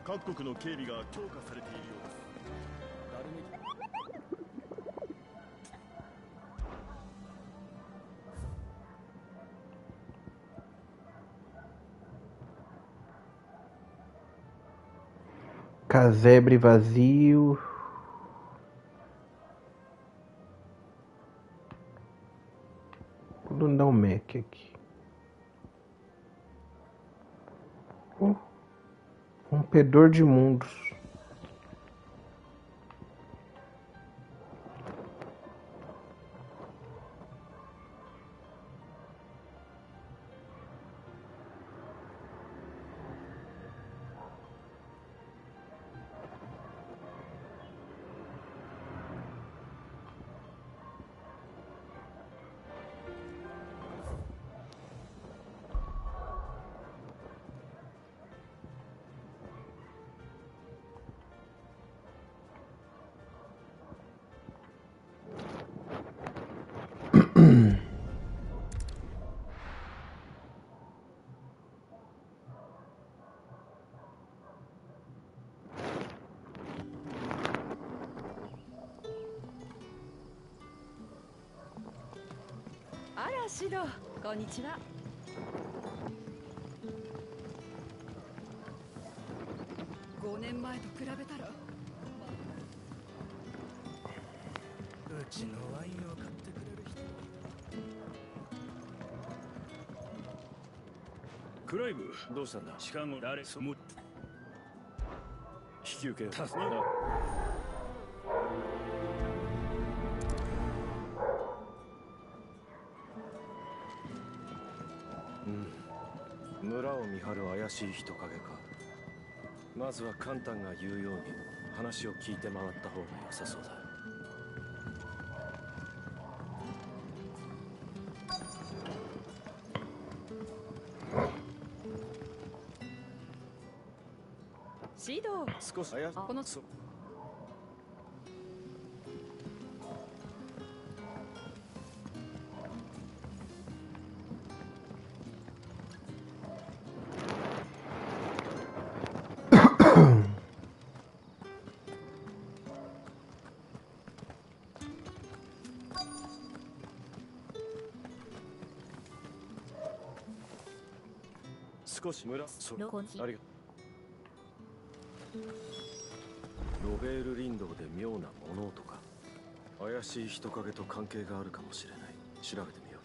各国の警備が強化されているようです。 Casebre vazio. Vou dar um Mac aqui. Rompedor de mundos. シド、こんにちは。5年前と比べたら、うちのワインを買ってくれる人。 クライブ、どうしたんだ。しかも誰そも引き受け助けだ。 村を見張る怪しい人影か。まずはカンタンが言うように話を聞いて回った方が良さそうだ。 シド、 少し怪しい。 この少し村そロコンチありがロベール林道で妙な物音か。怪しい人影と関係があるかもしれない。調べてみよう。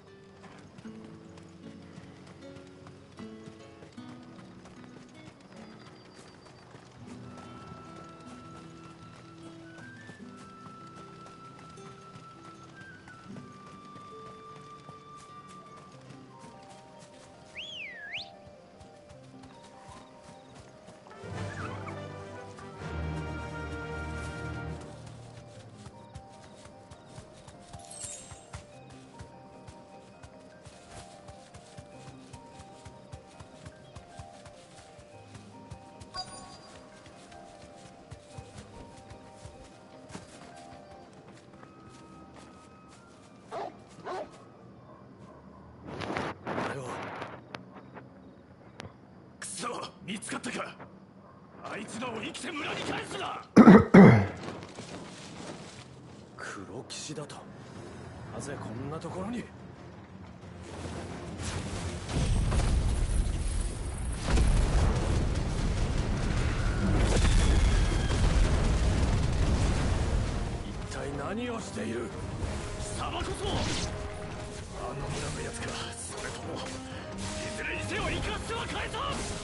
見つかったか。あいつらを生きて村に返すな。 黒騎士だと。なぜこんなところに。一体何をしている。 貴様こそあの村のやつか。それともいずれにせよ生かしては返さん。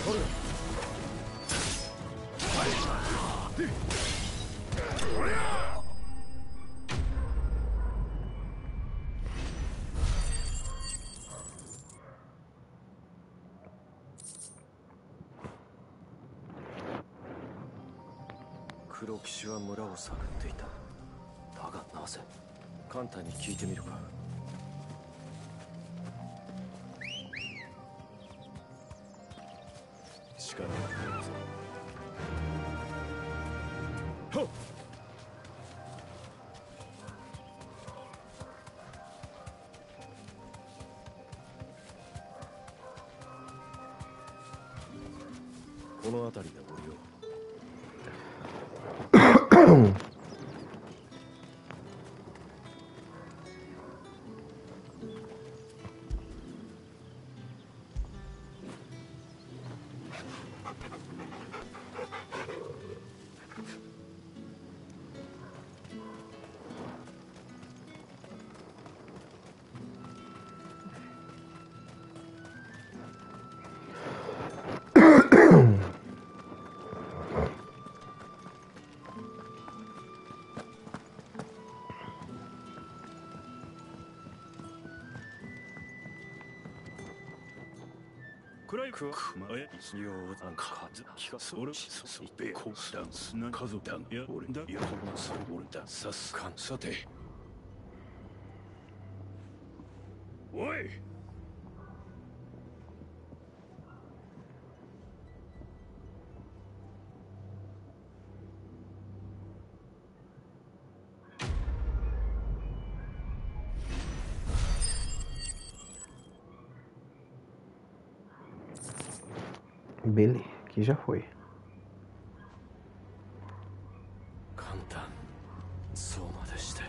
黒騎士は村を探っていた。だがなぜ？簡単に聞いてみるか。力が入るぞ。はっ！この辺りで降りよう。 クライク前ようなんか気がするそべこだすな家族だや俺だやこのそう俺ださすかさておい Beleza, aqui já foi. 簡単。そうまでして。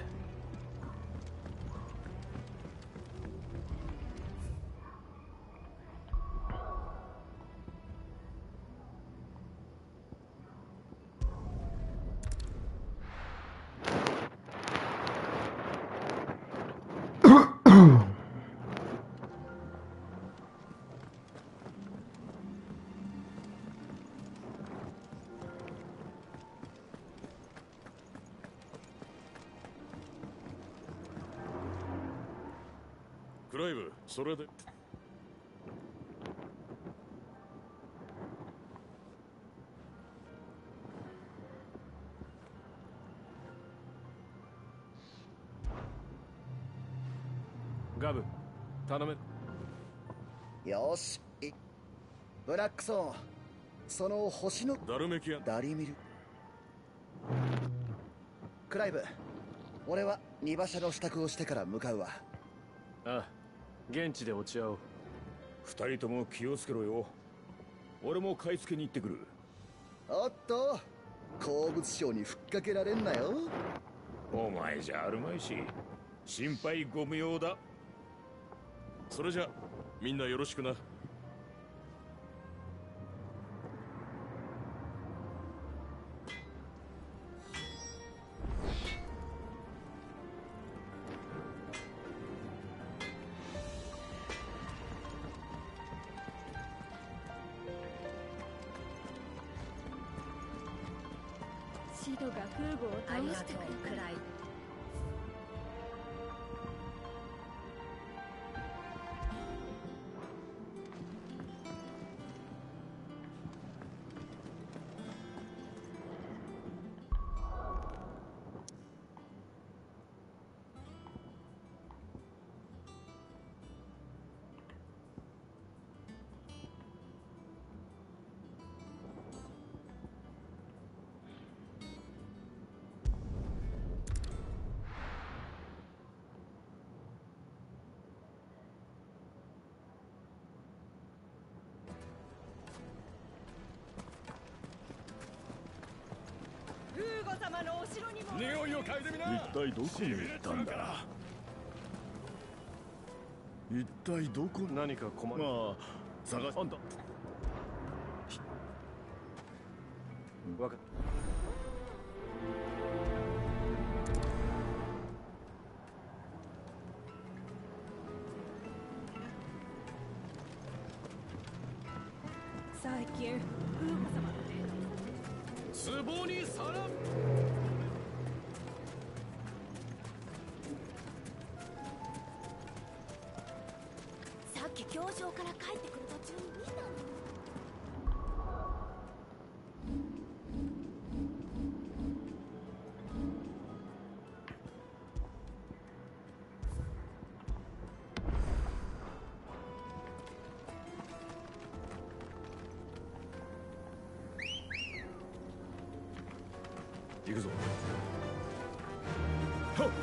クライブそれでガブ頼め。 よし、ブラックソン、その星のダルメキアダリミル。クライブ、俺は荷馬車の支度をしてから向かうわ。 ああ、現地で落ち合おう。 二人とも気をつけろよ。俺も買い付けに行ってくる。 おっと、鉱物商にふっかけられんなよ。 お前じゃあるまいし心配ご無用だ。それじゃみんなよろしくな。 シドがフーゴを倒してくれくらい。フーゴ様のお城にも匂いを嗅いでみな。一体どこに行ったんだ。一体どこ。 何か困る。 まあ探す。あんたわかっさ最近風子様の壺に皿。 さっき教場から帰ってくる途中に見たの。 行くぞ。はっ。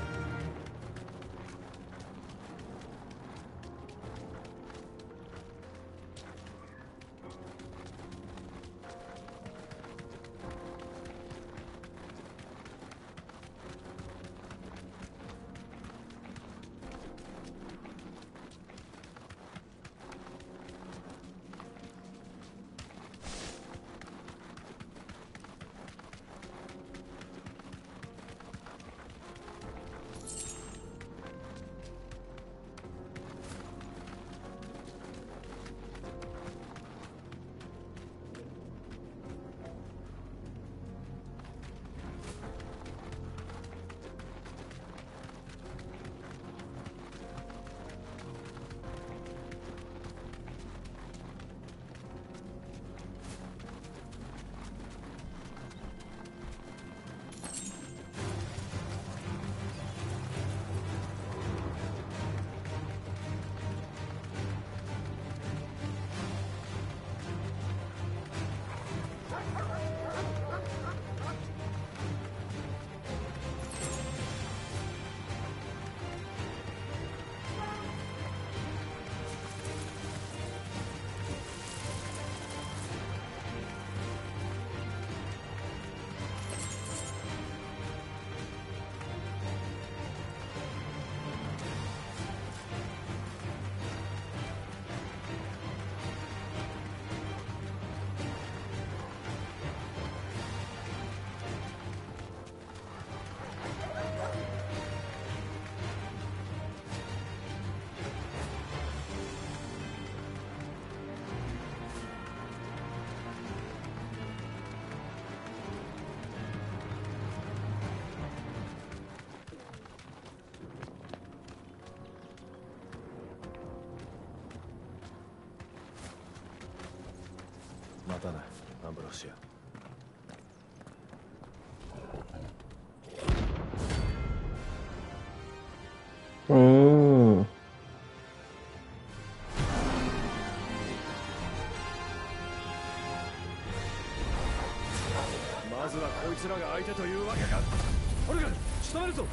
またな、アンブロシア。まずはこいつらが相手というわけか。オルガン、仕留めるぞ。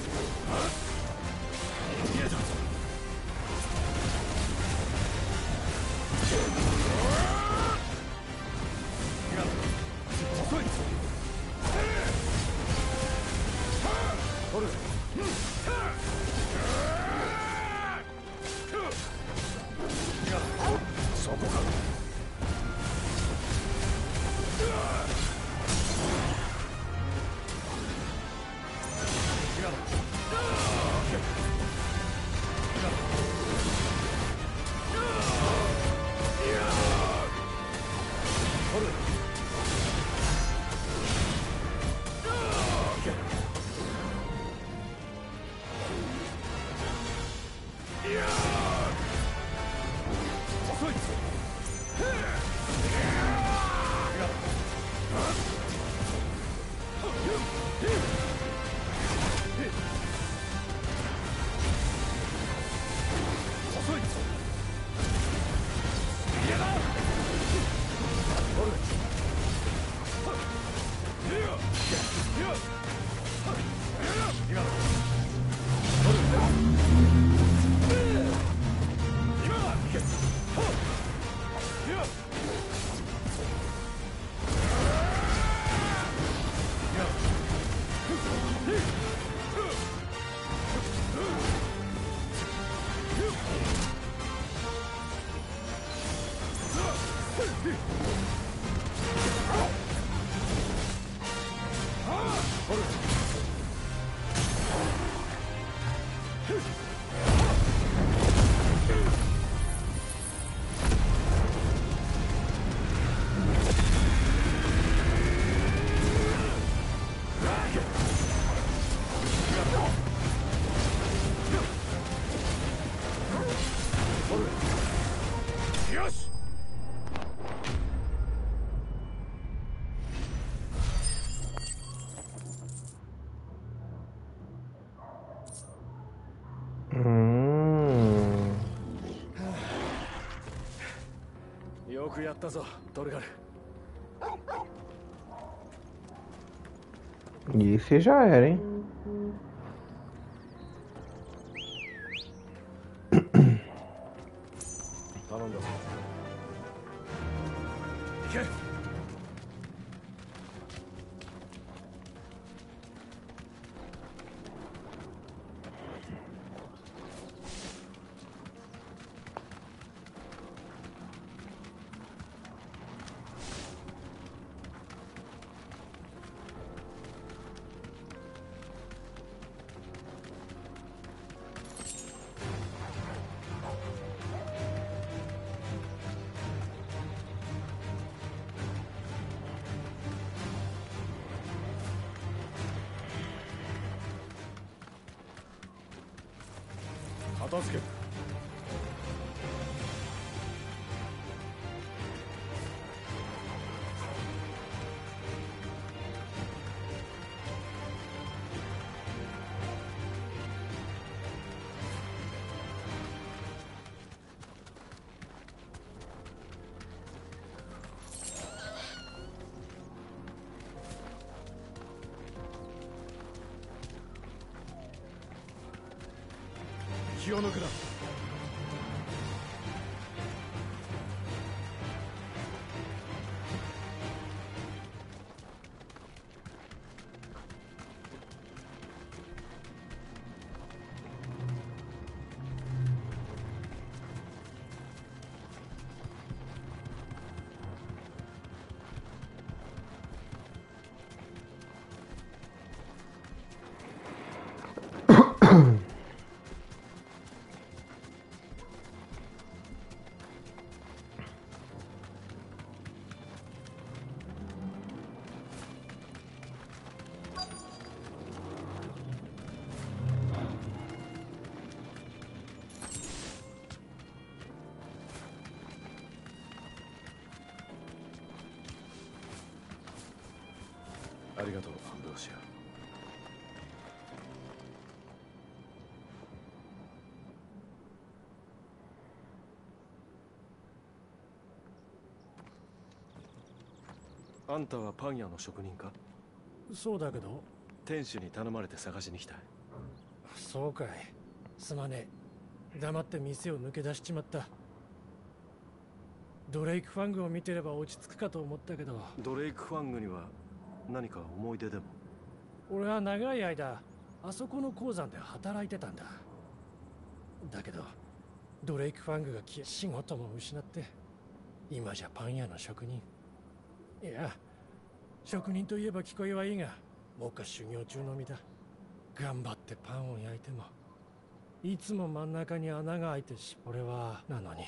よくやったぞ、トルガル。 E esse já era, hein? ありがとう、アンブロシア。あんたはパン屋の職人か？ そうだけど。 店主に頼まれて探しに来た。 そうかい。すまねえ。黙って店を抜け出しちまった。ドレイクファングを見てれば落ち着くかと思ったけど。 ドレイクファングには何か思い出でも？ 俺は長い間あそこの鉱山で働いてたんだ。だけどドレイクファングが消え、仕事も失って、今じゃパン屋の職人。いや、職人といえば聞こえはいいが、僕は修行中の身だ。頑張ってパンを焼いてもいつも真ん中に穴が開いてし、俺はなのに。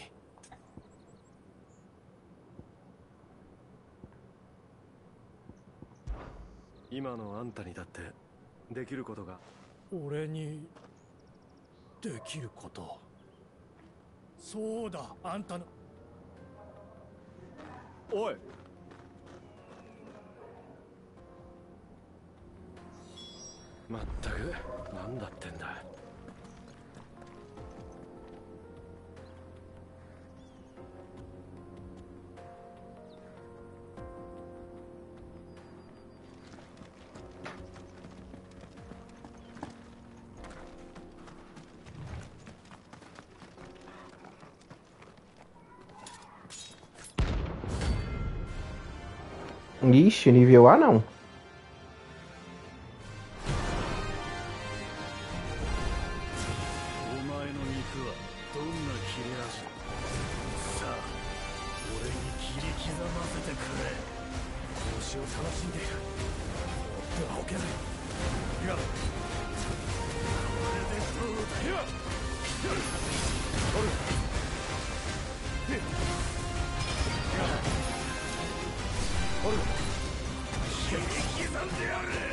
今のあんたにだってできることが。 俺にできること。そうだ、あんたの。 おい、まったくなんだってんだ。 Ixi, nível A não. お前の肉はどんな切れ味？さあ、俺に切り刻ませてくれ。 帽子を楽しんでいる。放ってはおけない。いや、 これでどうだよ。切り刻んでやる。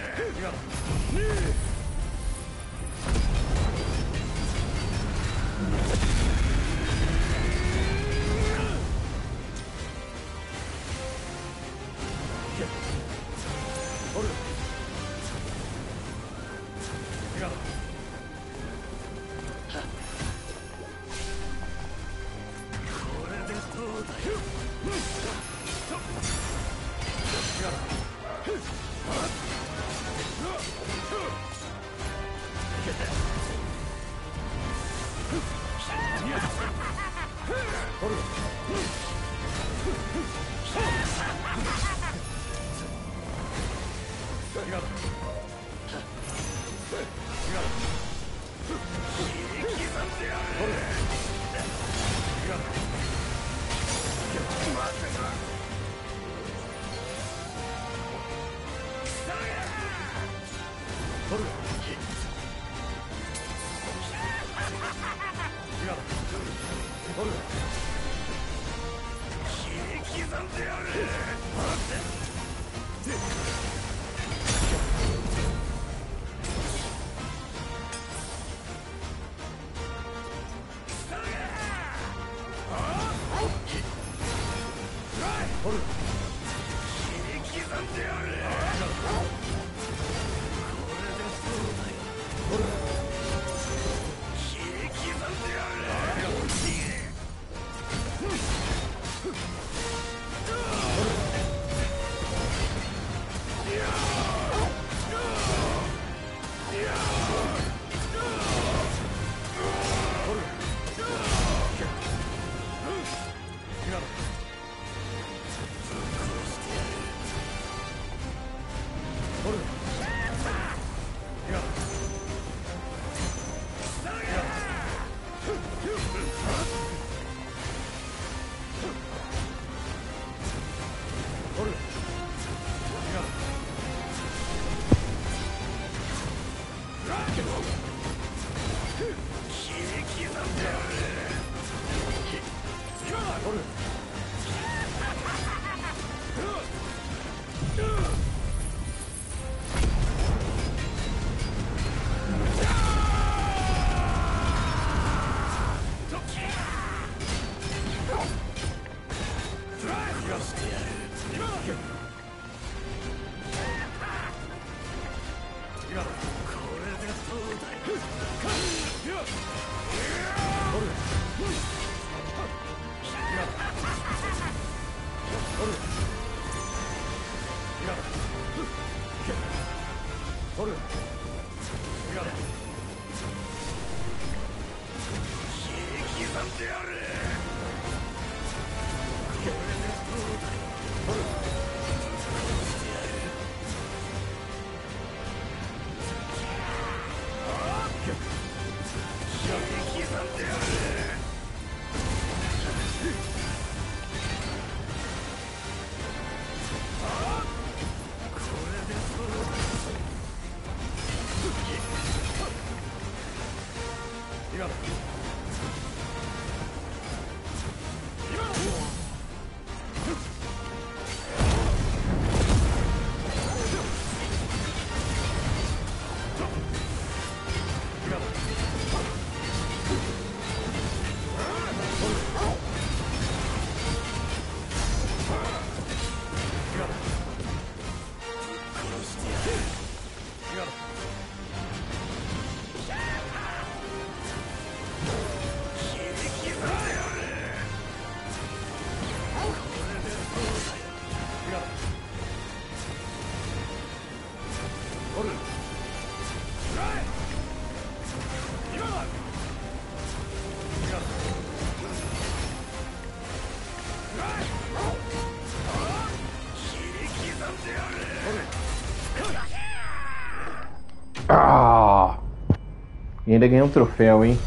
Ah! E ainda ganhei um troféu, hein?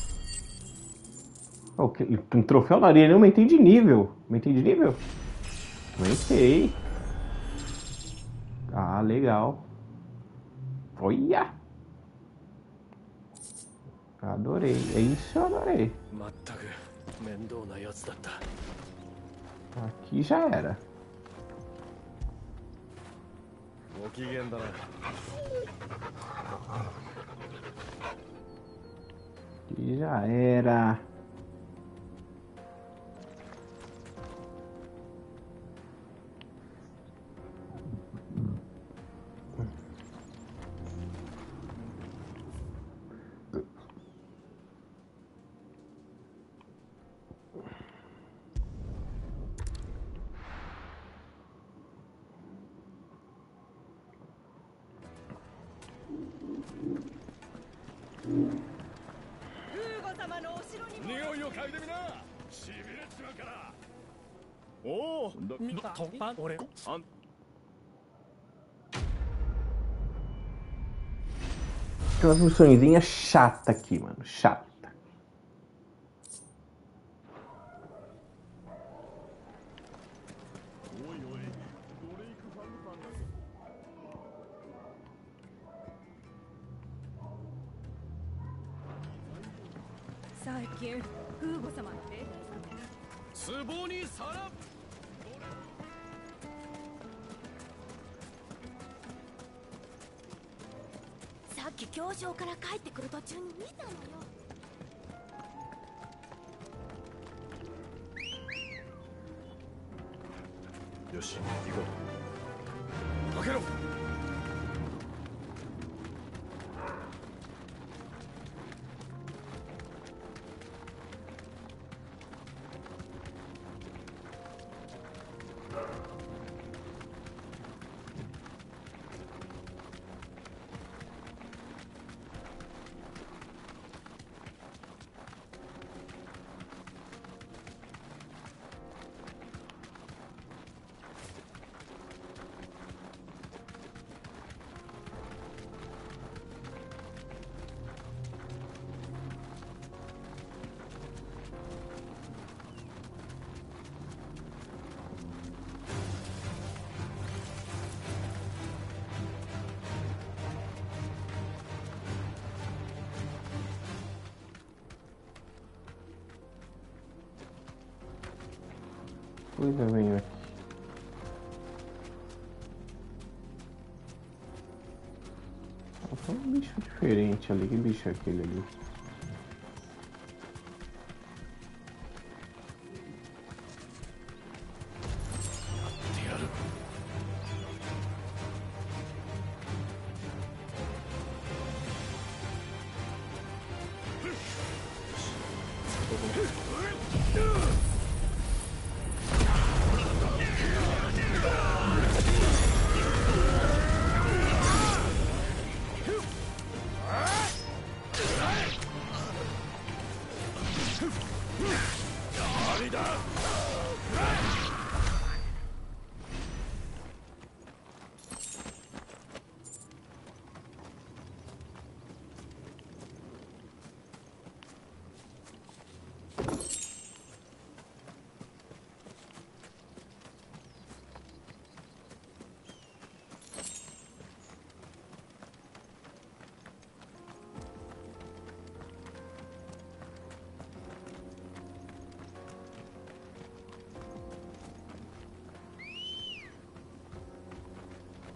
Oh, um troféu na areia, eu aumentei de nível. Aumentei de nível? Aumentei. Ah, legal. Olha! Adorei. É isso, eu adorei. Aqui já era. Aqui já era. Tem uma funçãozinha chata aqui, mano. Chata. さっき教場から帰ってくる途中に見たのよ。 よし、行こう。かけろ。 Coisa veio aqui. Tem um bicho diferente ali. Que bicho é aquele ali?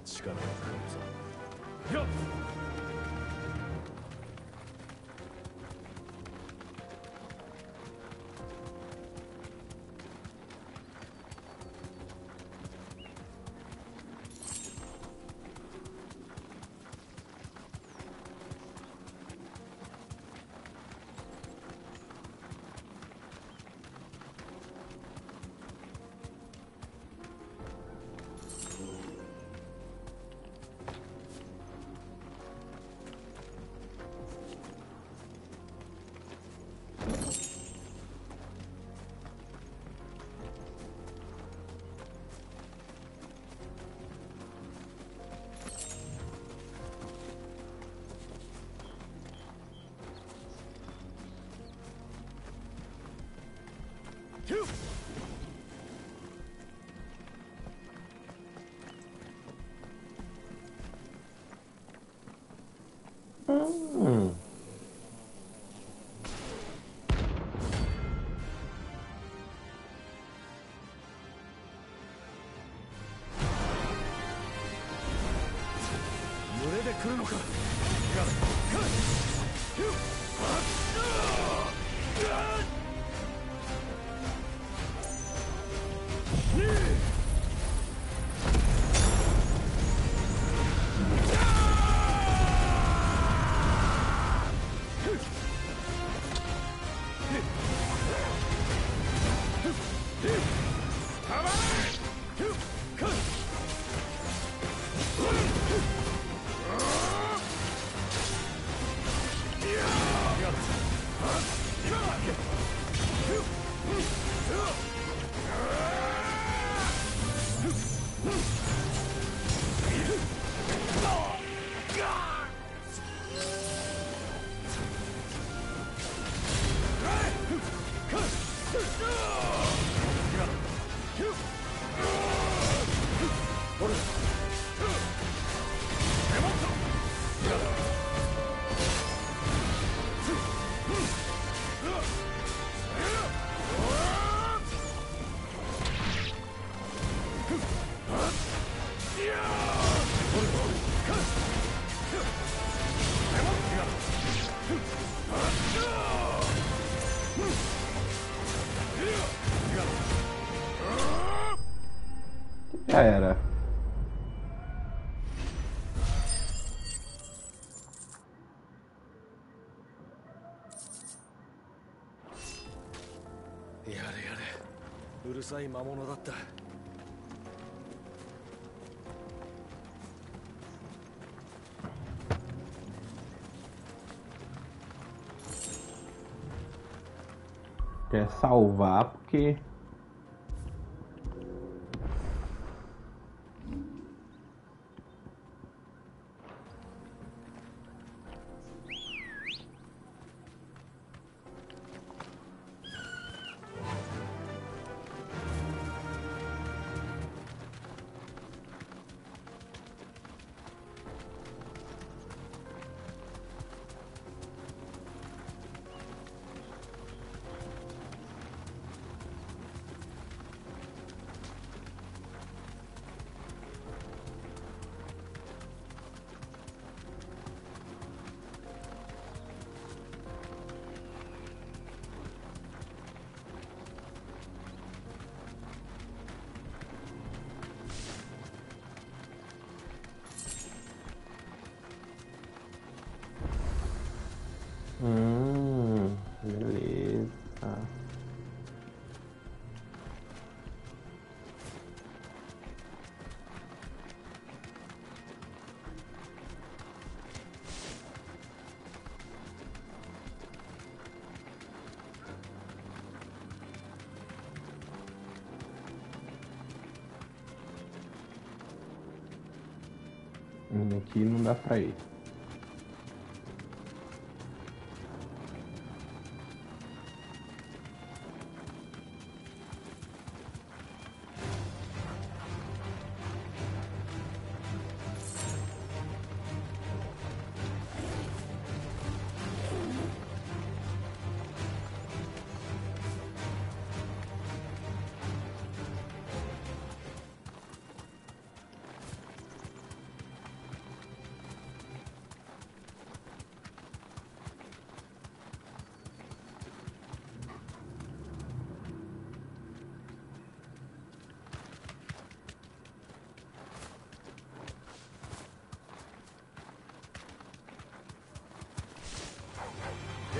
力を借りるぞ。 よっ群れで来るのか。 Já era. やれやれ、うるさい魔物だった。 Quer salvar porque beleza. Aqui não dá pra ir.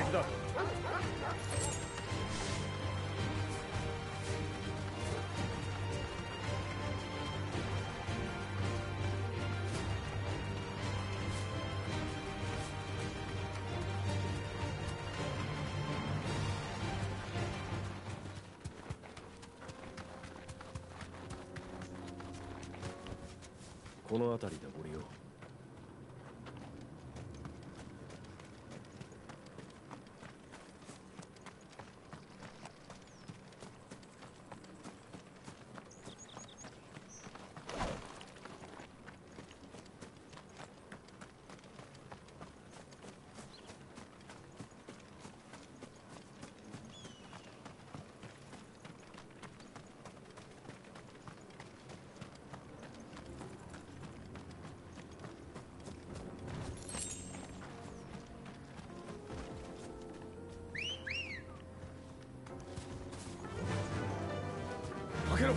ずだ。 この辺りで降りよう。開けろ。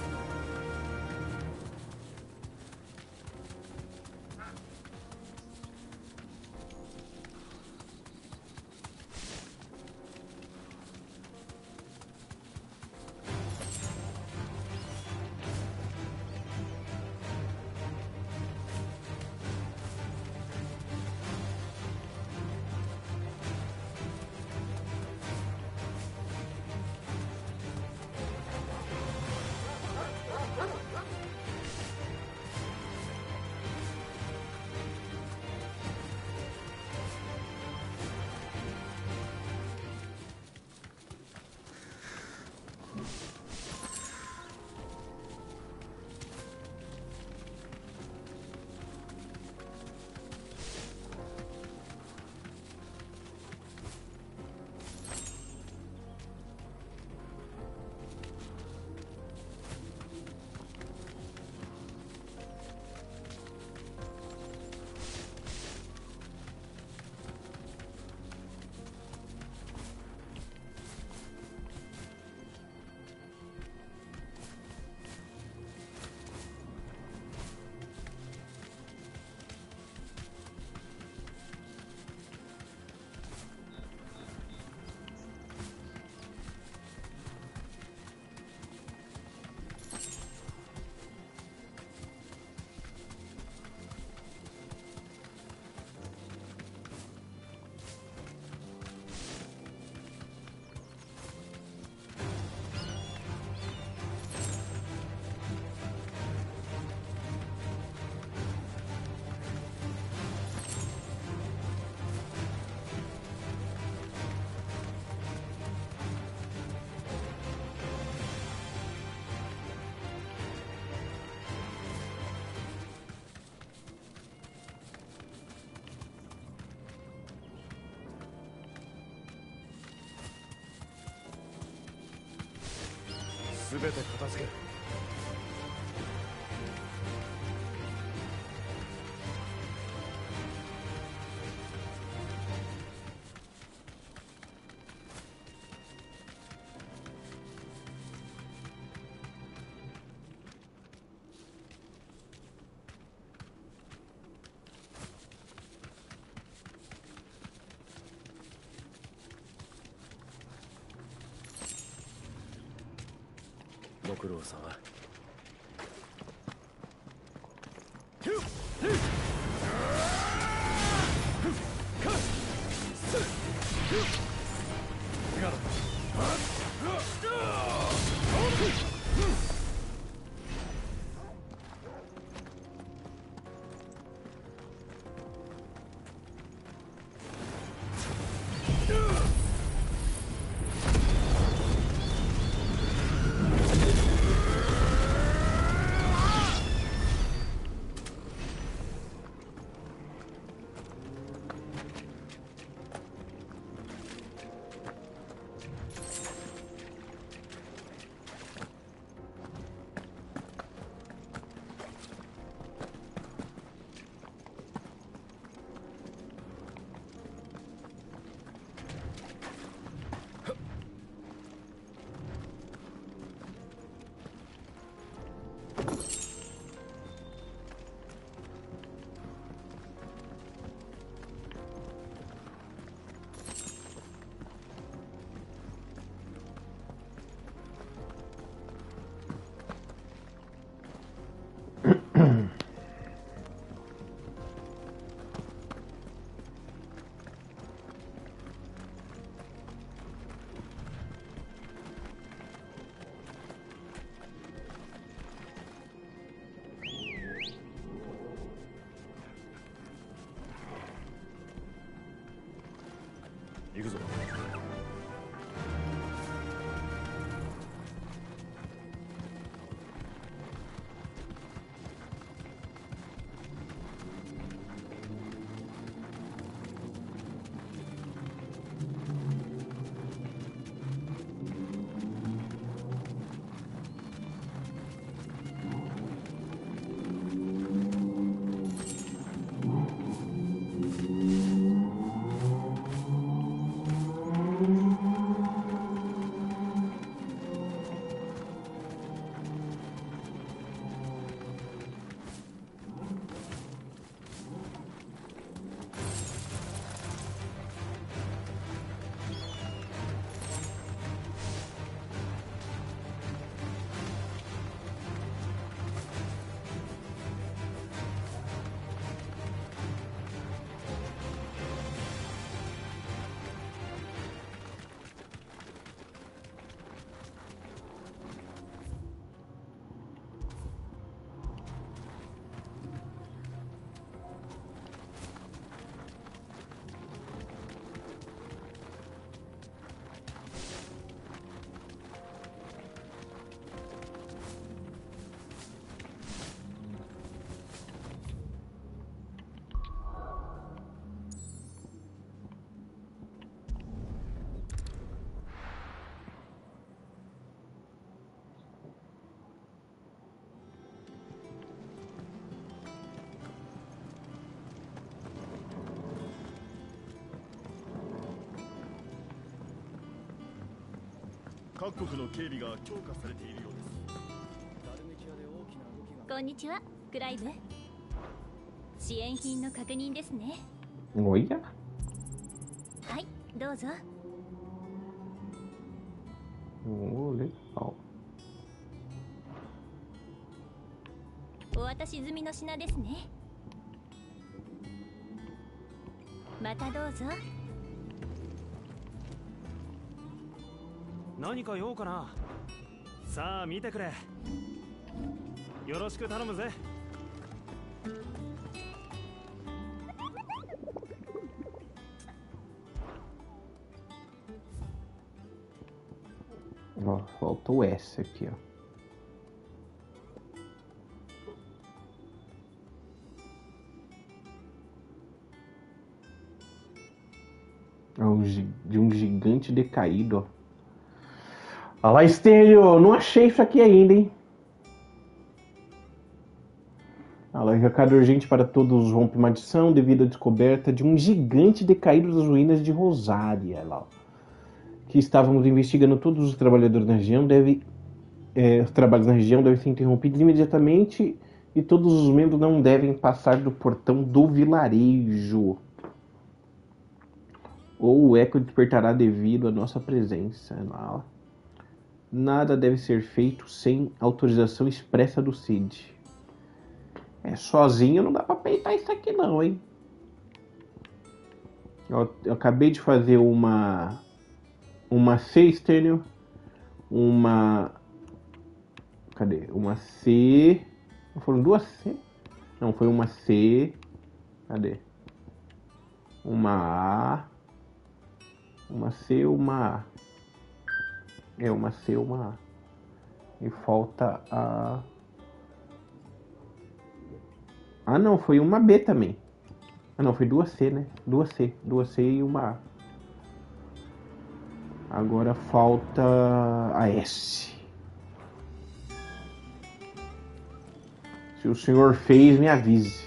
全て片付ける。ご苦労さま。 行くぞ。各国の警備が強化されているようです。ダルメキアで大きな動きが。 こんにちは、クライブ。支援品の確認ですね。 Olha. はい、どうぞ。 Oh, legal. お渡し済みの品ですね。またどうぞ。 何か用かな。さあ見てくれ。よろしく頼むぜ。 Ó, falta o S aqui, ó. De um gigante decaído, ó. Olha lá, Estênio, não achei isso aqui ainda, hein? Olha lá, recado urgente para todos, rompe maldição devido à descoberta de um gigante decaído das ruínas de Rosária. Olha lá, que estávamos investigando todos os trabalhadores na região, os trabalhos na região devem ser interrompidos imediatamente e todos os membros não devem passar do portão do vilarejo. Ou o eco despertará devido à nossa presença. Olha lá. Nada deve ser feito sem autorização expressa do Cid. Sozinho não dá pra peitar isso aqui não, hein? Eu acabei de fazer uma C, Estênio. Cadê? Uma C. Não foram duas C? Não, foi uma C. Cadê? Uma A. Uma C, uma A. Uma C, uma A. E falta a... Ah, não, foi uma B também. Ah, não, foi duas C, né? Duas C e uma A. Agora falta a S. Se o senhor fez, me avise.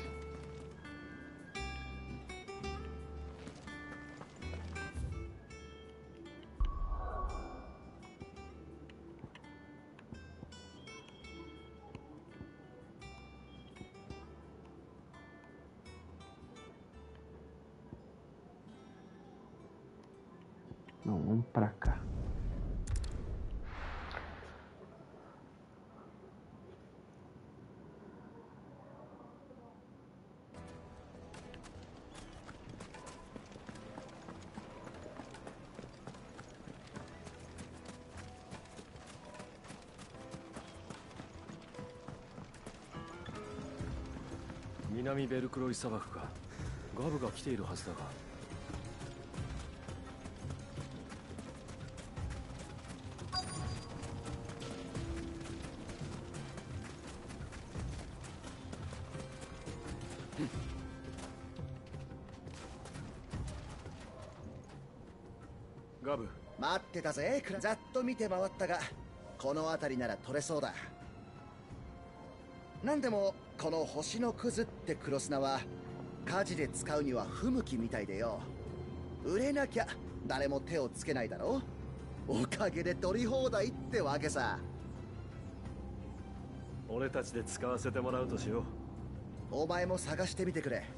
Não, vamos pra cá. Minami ベルクロイ砂漠か。ガブが来ているはずだが。 ガブ。 待ってたぜ。ざっと見て回ったが、この辺りなら取れそうだ。なんでもこの星のクズって黒砂は火事で使うには不向きみたいでよ。売れなきゃ誰も手をつけないだろ。おかげで取り放題ってわけさ。 俺たちで使わせてもらうとしよう。 お前も探してみてくれ。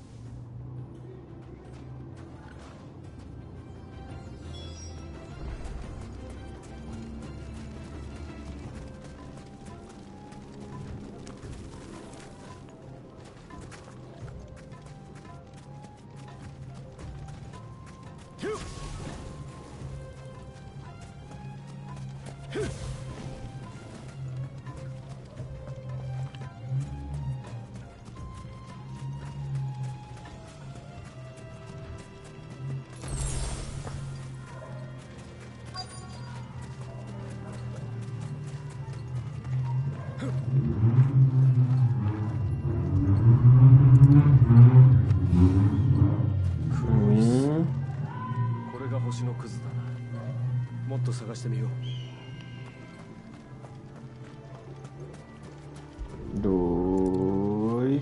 これが星のクズだな。もっと探してみよう。 Dois.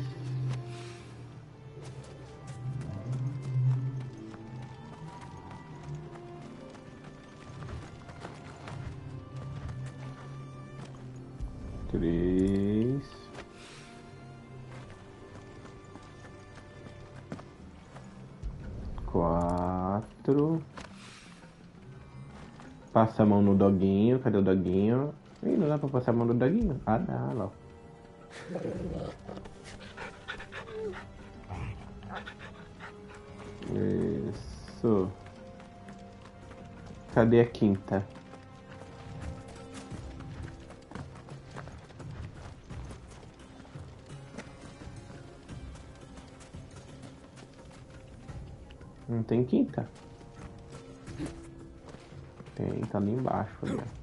Três. Quatro. Passa a mão no doguinho. Cadê o doguinho? Ih, não dá pra passar a mão no doguinho? Ah, dá, lá. Isso. Cadê a quinta? Não tem quinta? Tem, tá ali embaixo, ali, ó.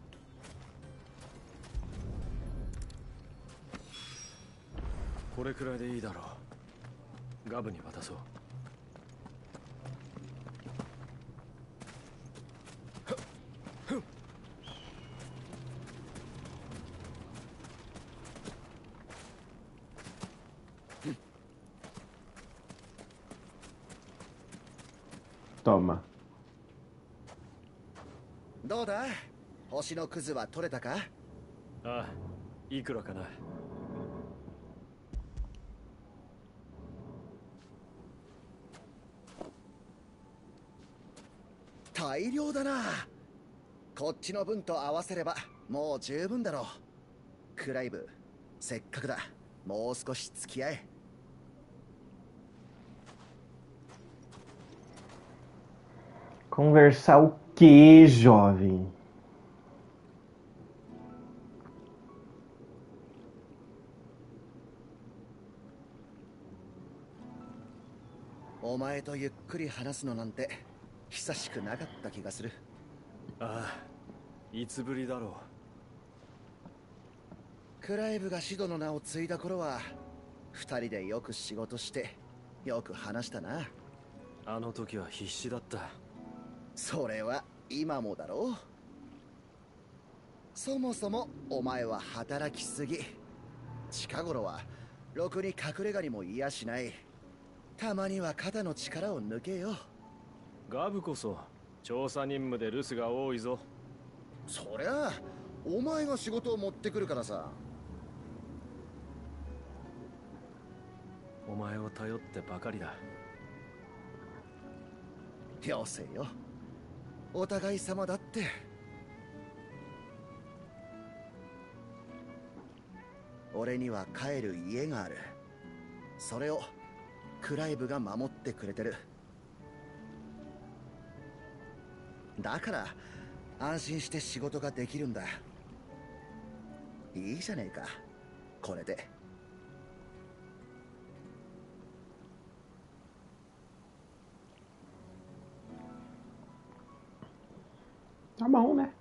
これくらいでいいだろう。ガブに渡そう。 Toma. どうだ？星のクズは取れたか？ ああ、いくらかな。 大量だな。こっちの分と合わせればもう十分だろう。クライブ、せっかくだ。もう少し付き合え。 Conversar o quê, jovem? お前とゆっくり話すのなんて久しくなかった気がする。 ああ、いつぶりだろう。クライブがシドの名を継いだ頃は二人でよく仕事してよく話したな。 あの時は必死だった。 それは今もだろう。そもそもお前は働きすぎ。近頃はろくに隠れ家にもいやしない。たまには肩の力を抜けよ。 ガブこそ調査任務で留守が多いぞ。 そりゃあお前が仕事を持ってくるからさ。 お前を頼ってばかりだ。 よせよ、お互い様だって。俺には帰る家がある。それをクライブが守ってくれてる。だから安心して仕事ができるんだ。いいじゃねえか、これで。 Tá bom, né?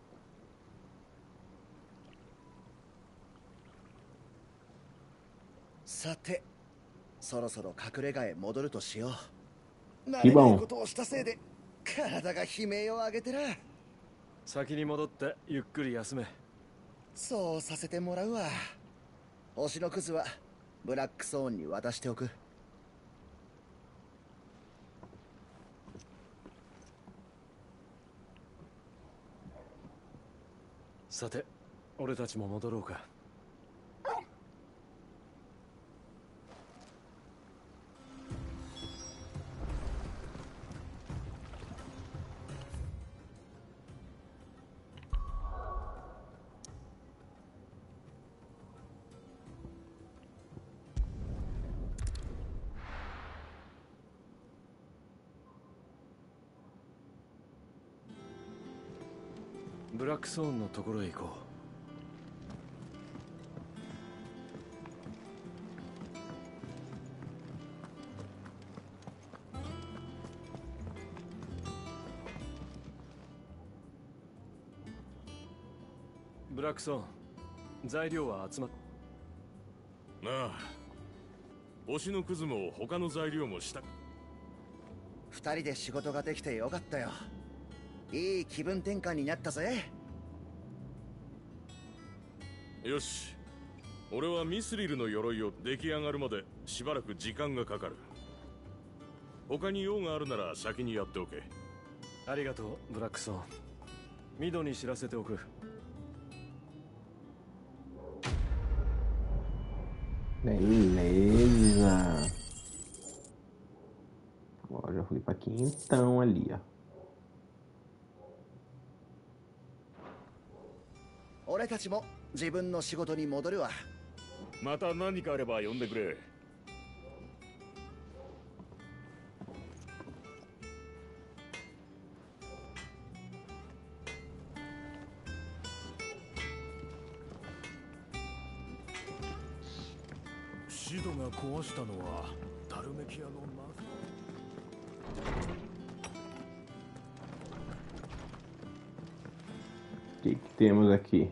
さて、そろそろ隠れ家へ戻るとしよう。慣 Que れない bom. ことをしたせいで体が悲鳴を上げてら。 先に戻ってゆっくり休め。 そうさせてもらうわ。星のクズはブラックソーンに渡しておく。 さて、俺たちも戻ろうか。ブラックソーンのところへ行こう。ブラックソーン、材料は集まっ。 なあ、星のクズも他の材料もした。 二人で仕事ができてよかったよ。いい気分転換になったぜ。 よし、俺はミスリルの鎧を出来上がるまでしばらく時間がかかる。他に用があるなら先にやっておけ。 ありがとう、ブラックソーン。ミドに知らせておく。 Beleza. Agora já fui pra quinhentão ali, ó. 俺たちも自分の仕事に戻るわ。 また何かあれば呼んでくれ。 シドが壊したのはダルメキアのマフ O que temos aqui?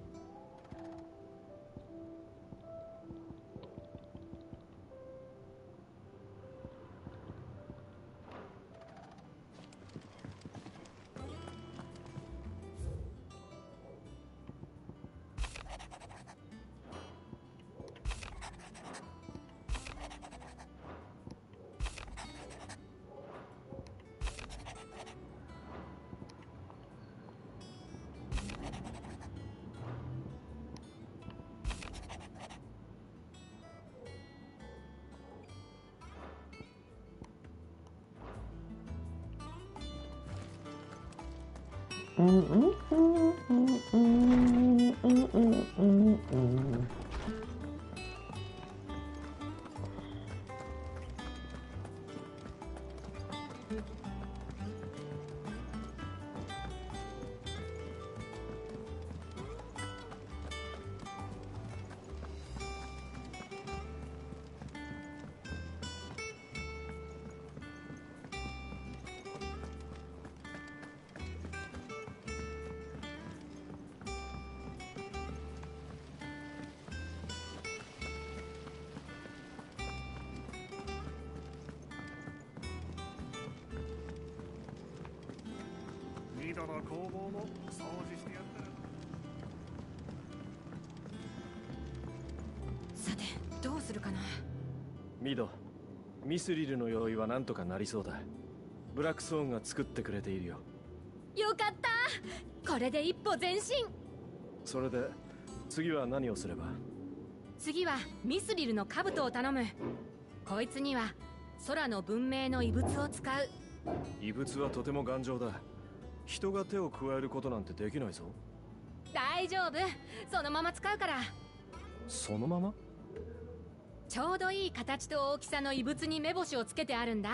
さてどうするかな。 ミド、ミスリルの鎧はなんとかなりそうだ。ブラックソーンが作ってくれているよ。 よかった、これで一歩前進。 それで次は何をすれば。 次はミスリルの兜を頼む。こいつには空の文明の遺物を使う。 遺物はとても頑丈だ。人が手を加えることなんてできないぞ。 大丈夫、そのまま使うから。 そのまま？ ちょうどいい形と大きさの遺物に目星をつけてあるんだ。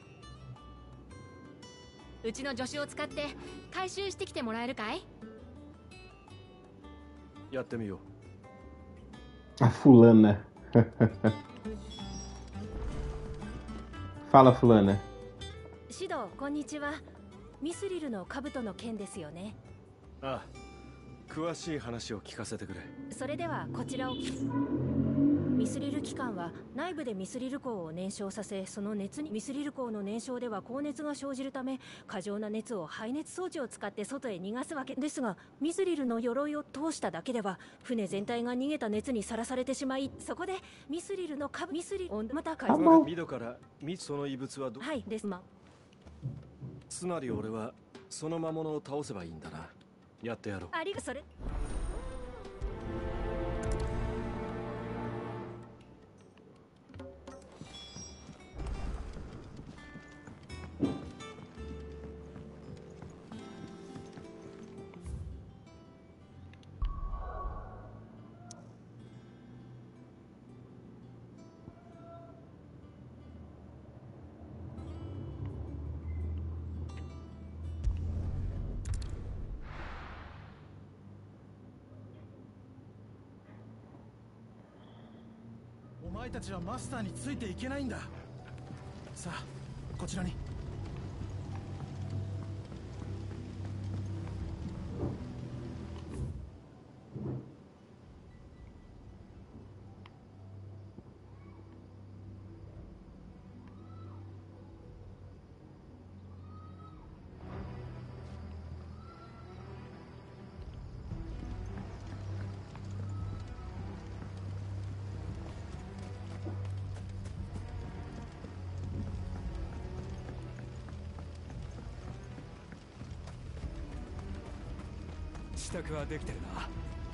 うちの助手を使って回収してきてもらえるかい？ やってみよう。 A fulana. Fala, fulana. シド、こんにちは。ミスリルの兜の件ですよね。 ああ、詳しい話を聞かせてくれ。 それではこちらを。ミミスリル機関は内部でミスリル鉱を燃焼させ、その熱にミスリル鉱の燃焼では高熱が生じるため、過剰な熱を排熱装置を使って外へ逃がすわけですが、ミスリルの鎧を通しただけでは船全体が逃げた熱にさらされてしまい、そこでミスリルのミスリルをまたミドからその異物ははいですま。 つまり俺はその魔物を倒せばいいんだな。やってやろう。 ありがそれ。 お前たちはマスターについていけないんだ。さあ、こちらに。 支度はできてるな。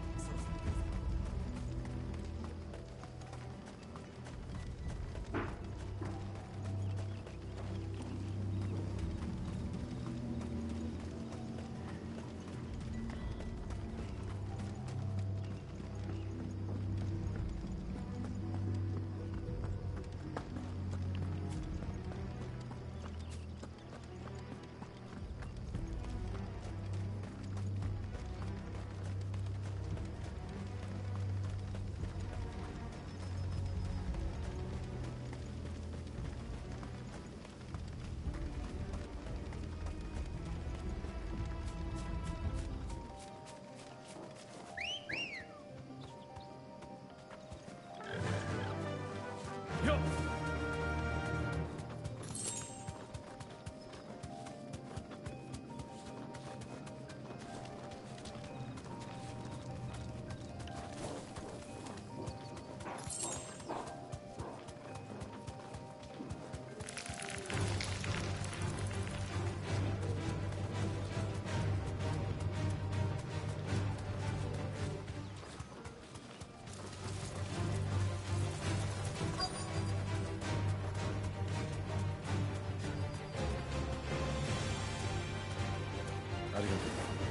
ありがと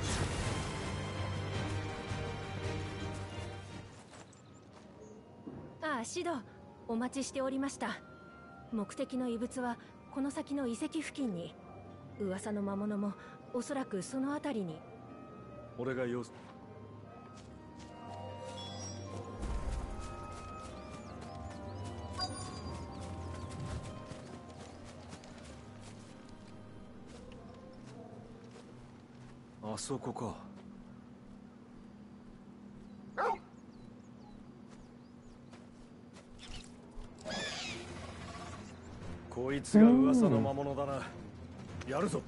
う。ああ、シド、お待ちしておりました。目的の異物はこの先の遺跡付近に。噂の魔物もおそらくその辺りに。 俺が用あそこか。こいつが噂の魔物だな。やるぞ。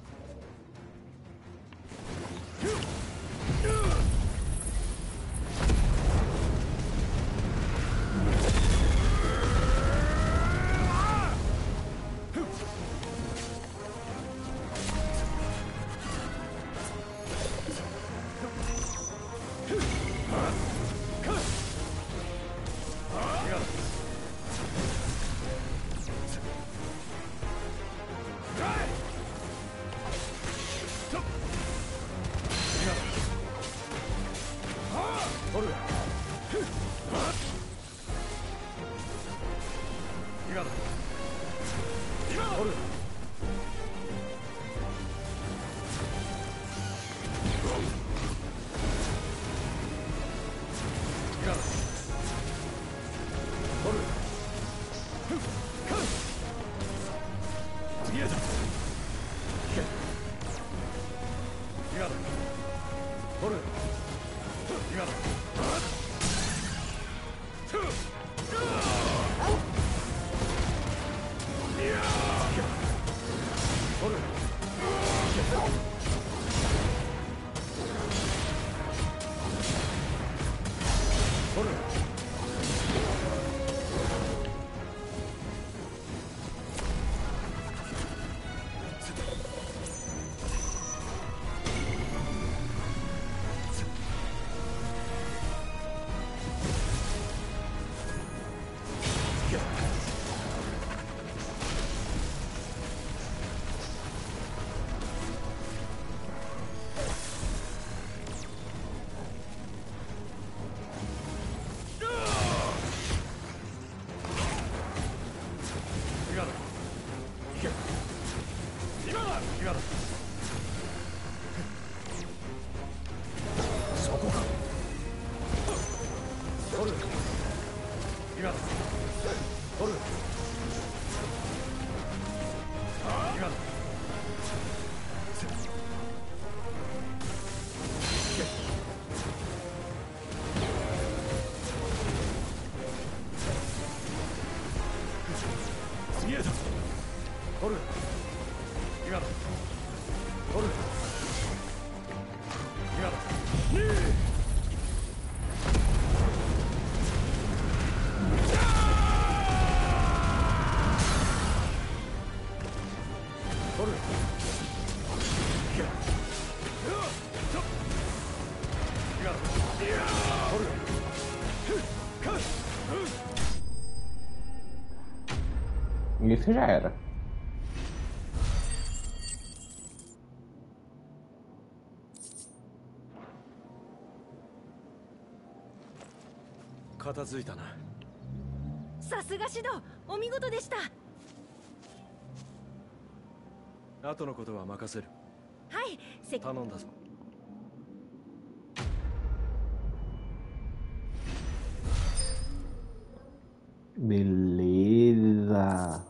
Isso já era. 片付いたな。 さすが指導、お見事でした。 後のことは任せる。 はい、 頼んだぞ。 Beleza.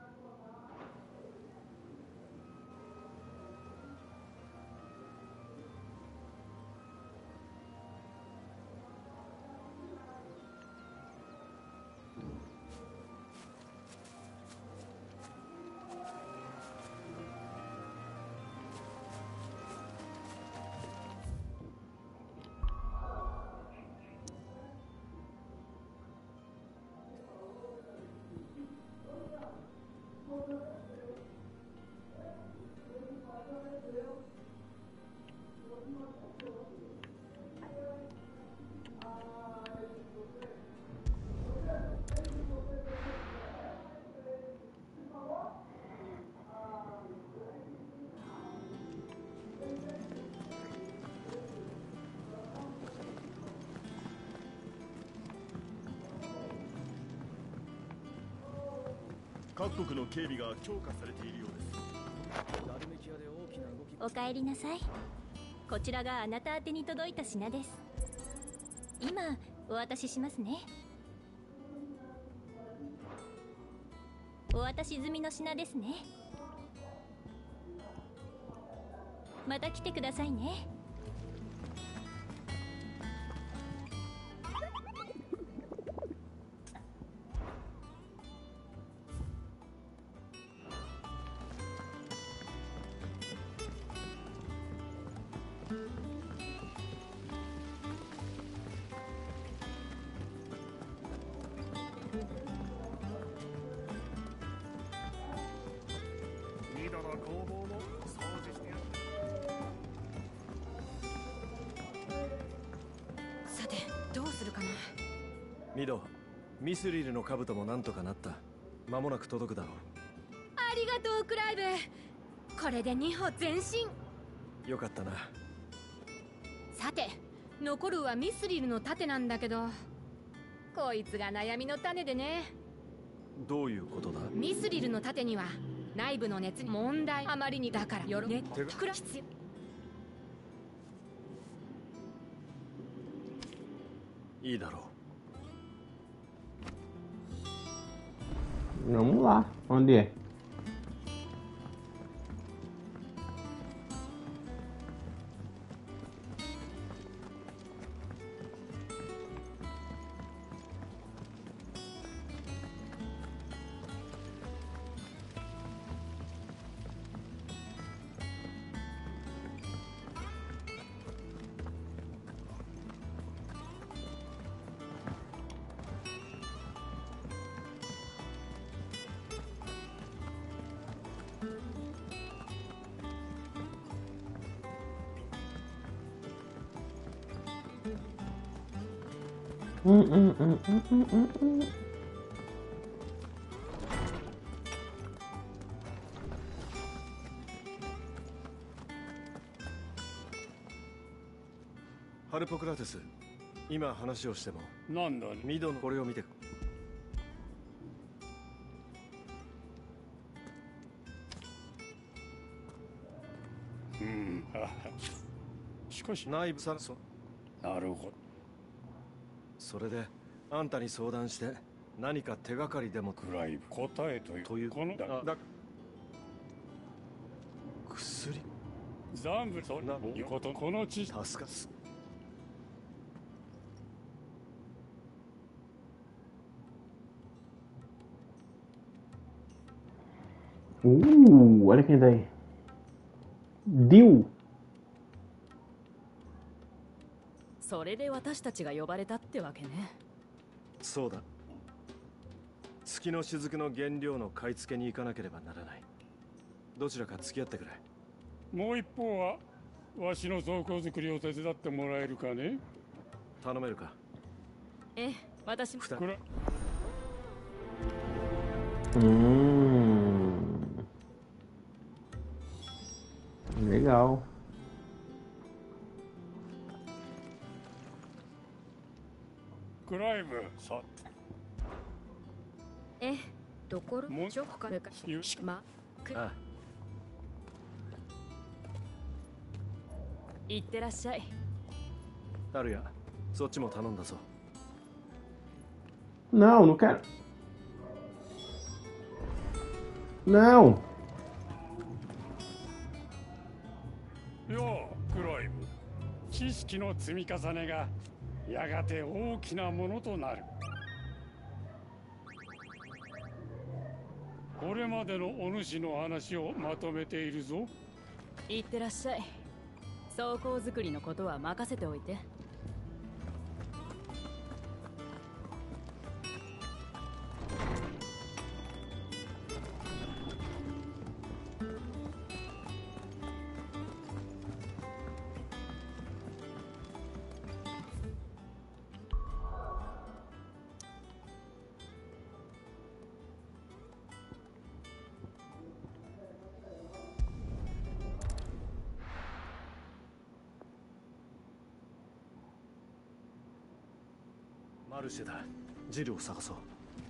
各国の警備が強化されているようです。 ダルメキアで大きな動き。 お帰りなさい。こちらがあなた宛てに届いた品です。今お渡ししますね。お渡し済みの品ですね。また来てくださいね。 ミドの工房も掃除してやる。 さてどうするかな。 ミド、ミスリルの兜もなんとかなった。間もなく届くだろう。 ありがとうクライブ。これで2歩前進。 よかったな。 さて残るはミスリルの盾なんだけど、こいつが悩みの種でね。 どういうことだ。 ミスリルの盾には内部の熱に問題あまりにだからよろねっくら必要。 いいだろう。 Vamos lá. Onde é? ハルポクラテス、今話をしても。 なんだミドのこれを見て。 しかし内部さそなるほど。 それであんたに相談して何か手がかりでも。 クライブ答えというこの薬ザンブそんなことこの知識助かす。 Olha quem tá aí. Dio. それで私たちが呼ばれたってわけね。 そうだ。月の雫の原料の買い付けに行かなければならない。どちらか付き合ってくれ。 もう一方はわしの装甲作りを手伝ってもらえるかね。 頼めるか。 ええ、私も。 Legal. クライブさ。 え、ところもうちょっかよしまああ。 行ってらっしゃい。 タルヤ、そっちも頼んだぞ。 Não, não quero. Não. よう、クライブ。知識の積み重ねがやがて大きなものとなる。これまでのお主の話をまとめているぞ。 行ってらっしゃい。装甲作りのことは任せておいて。 マルシェだ。ジルを探そう。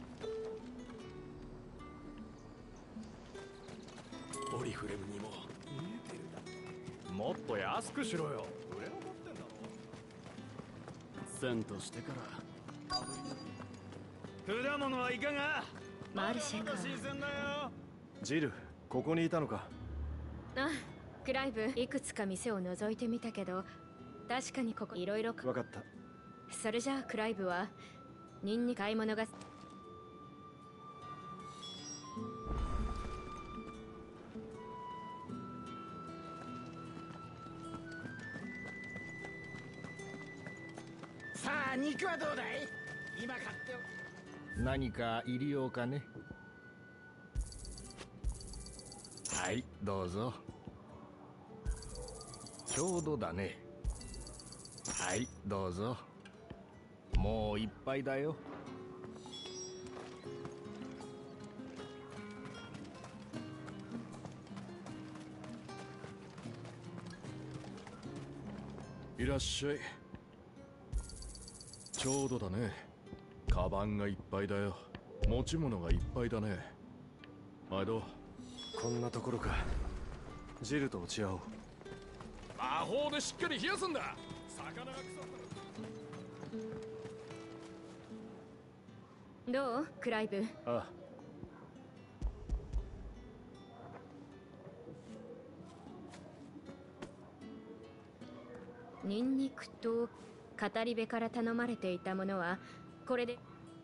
オリフレムにも見えてるだ。もっと安くしろよ。売れ残ってんだろ。遷都してから果物はいかが。 マルシェか。 新鮮だよ。 ジル、ここにいたのか。 あ、クライブいくつか店を覗いてみたけど、確かにここいろいろ。 分かった。 それじゃあクライブはニンニ買い物が。 さあ肉はどうだい。今買って何か入りようかね。はい、どうぞ。ちょうどだね。はい、どうぞ。もういっぱいだよ。 いらっしゃい。ちょうどだね。カバンがいっぱいだよ。持ち物がいっぱいだね。毎度。 こんなところか。ジルと落ち合おう。 魔法でしっかり冷やすんだ。魚が腐った。 どうクライブ。 ああ。 ニンニクと語り部から頼まれていたものはこれで。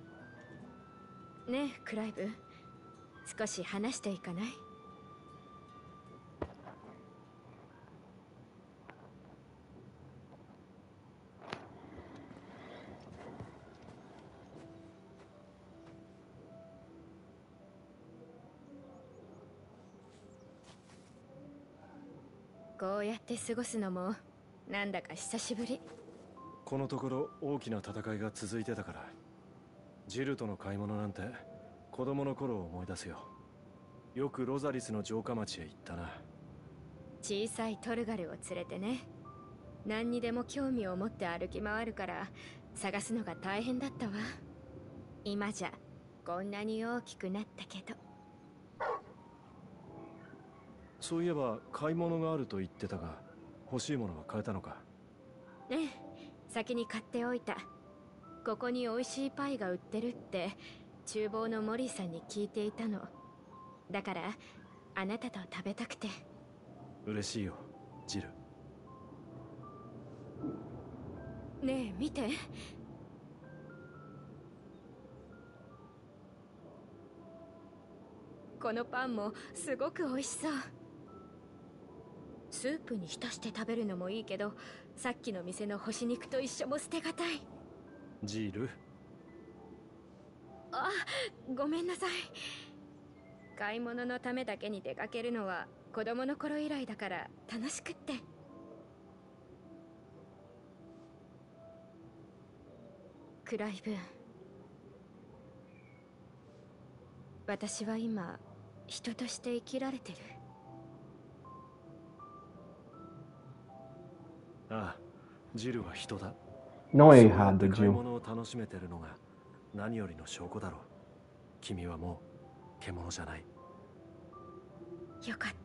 ねえクライブ、少し話していかない？こうやって過ごすのもなんだか久しぶり。 このところ大きな戦いが続いてたから、ジルとの買い物なんて子供の頃を思い出すよ。よくロザリスの城下町へ行ったな。 小さいトルガルを連れてね。何にでも興味を持って歩き回るから探すのが大変だったわ。今じゃこんなに大きくなったけど。 そういえば買い物があると言ってたが、欲しいものは買えたのか？ ええ、先に買っておいた。ここに美味しいパイが売ってるって厨房のモリーさんに聞いていたの。だからあなたと食べたくて。 嬉しいよ、ジル。 ねえ見て。このパンもすごく美味しそう。スープに浸して食べるのもいいけど、さっきの店の干し肉と一緒も捨てがたい。 ジル。 あ、ごめんなさい。買い物のためだけに出かけるのは子供の頃以来だから楽しくって。クライブ、私は今人として生きられてる。 ああ、ジルは人だ。 Não é errado, 買い Jill. 物を楽しめてるのが何よりの証拠だろう。君はもう獣じゃない。 よかった。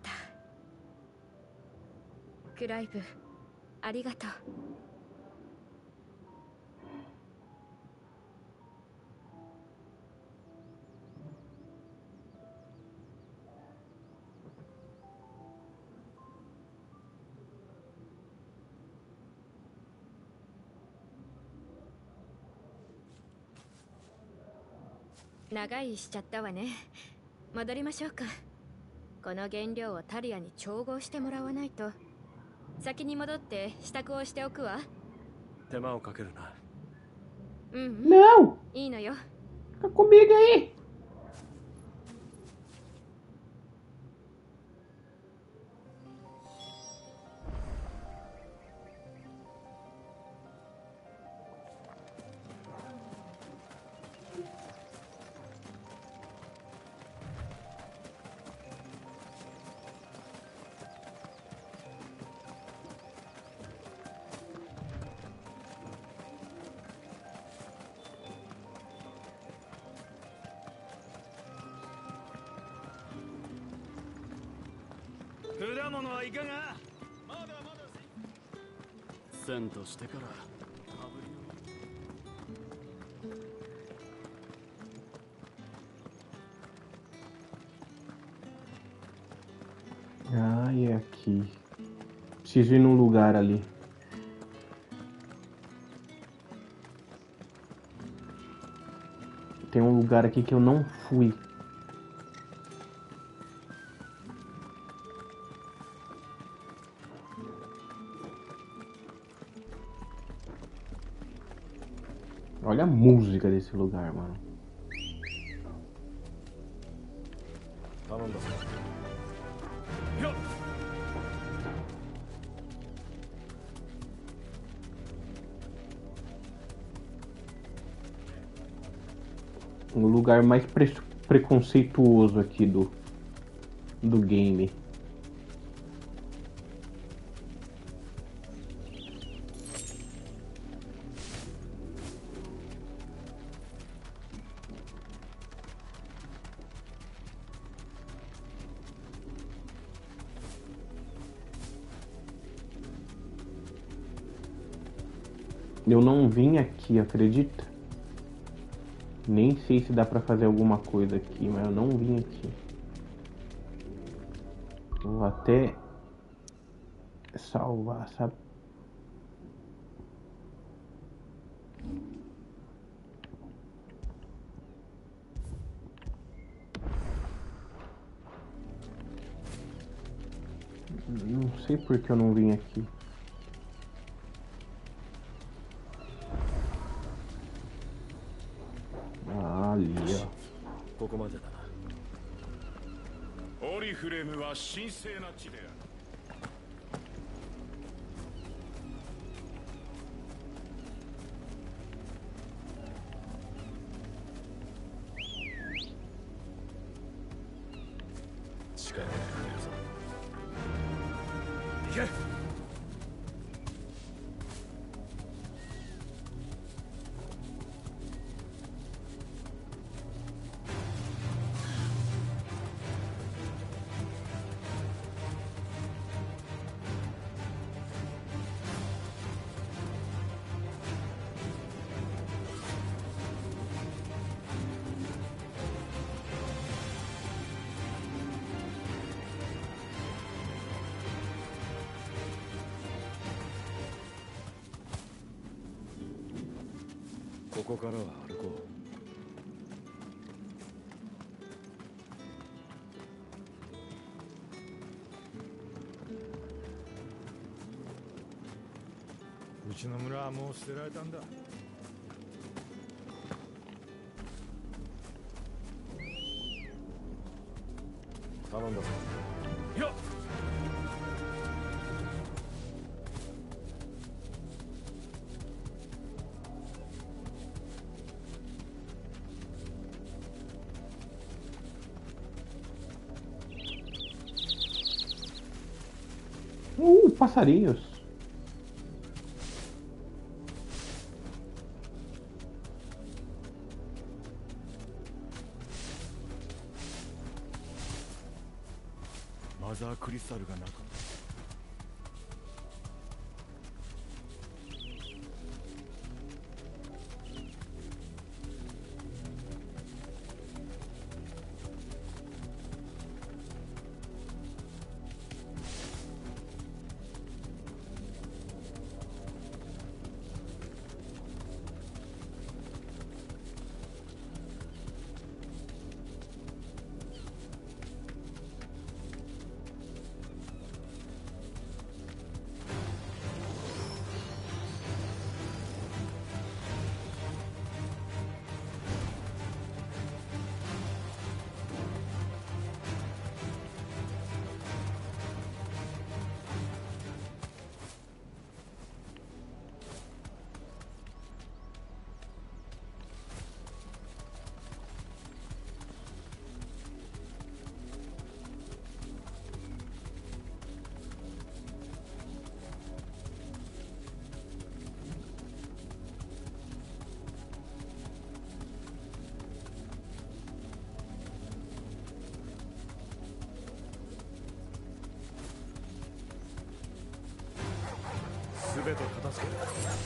クライブ、ありがとう。長居しちゃったわね。戻りましょうか。この原料をタリアに調合してもらわないと。先に戻って支度をしておくわ。 手間をかけるな。 うん、うん、 Não! いいのよ。 Fica comigo aí! Ah, é aqui. Preciso ir num lugar ali. Tem um lugar aqui que eu não fui. Olha a música desse lugar, mano. O lugar mais preconceituoso aqui do game. Eu não vim aqui, acredita? Nem sei se dá pra fazer alguma coisa aqui, mas eu não vim aqui. Vou até salvar, sabe? Não sei por que eu não vim aqui. Ali, ó. ここまでだな。 オリフレムは神聖な地である。 ち帰ってくれるぞ。行け。 ここからは歩こう。うちの村はもう捨てられたんだ。 頼んだぞ。 よっ。 Passarinhos. Mother Crystal がなく全て片付ける。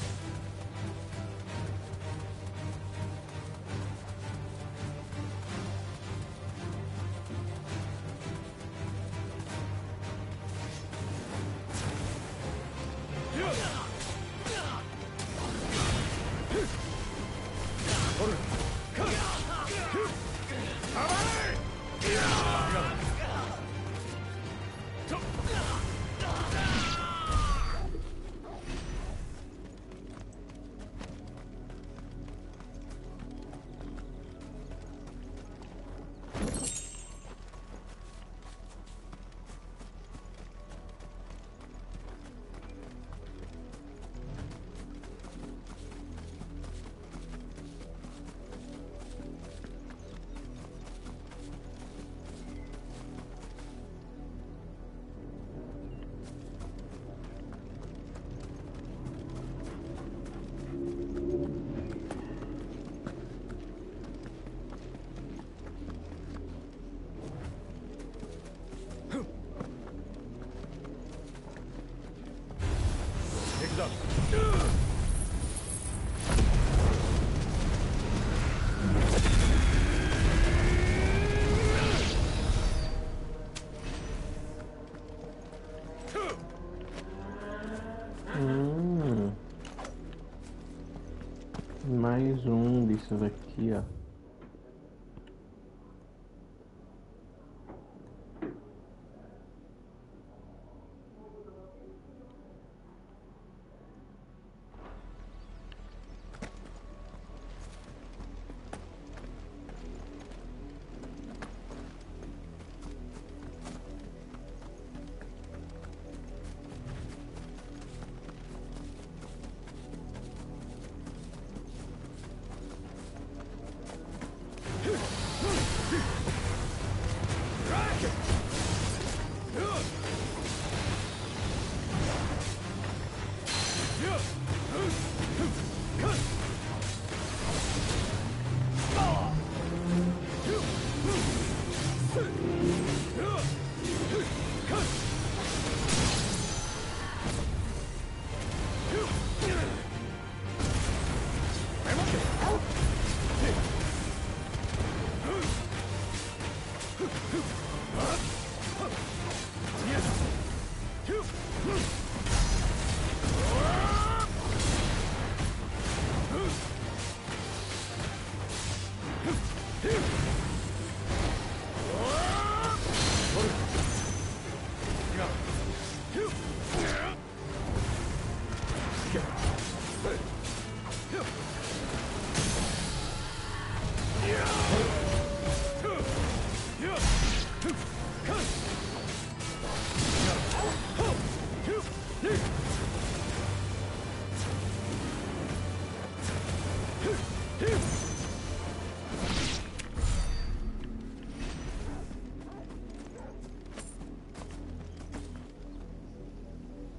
Mais desses aqui, ó.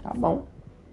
Tá bom.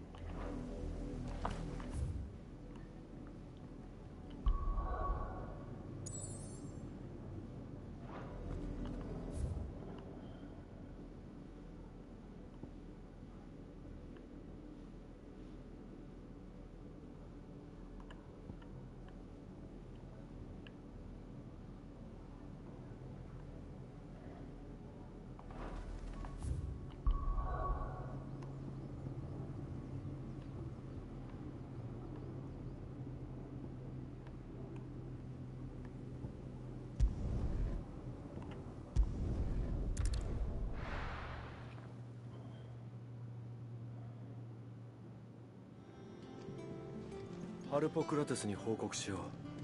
ハルポクラテスに報告しよう。